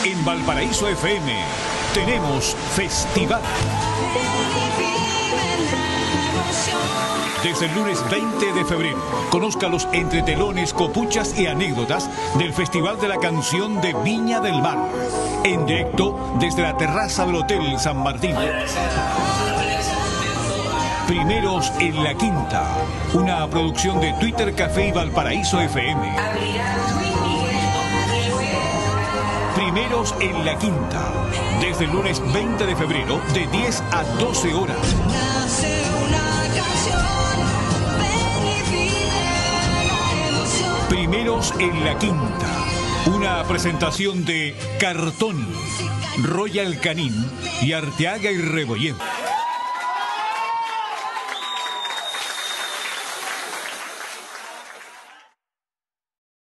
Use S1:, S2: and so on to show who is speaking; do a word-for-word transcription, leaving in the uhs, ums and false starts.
S1: En Valparaíso F M tenemos festival. Desde el lunes veinte de febrero, conozca los entretelones, copuchas y anécdotas del Festival de la Canción de Viña del Mar. En directo desde la terraza del Hotel San Martín. Primeros en la Quinta, una producción de Twitter Café y Valparaíso F M. Primeros en la Quinta, desde el lunes veinte de febrero, de diez a doce horas. Primeros en la Quinta, una presentación de Cartoni, Royal Canin y Arteaga y Rebolledo.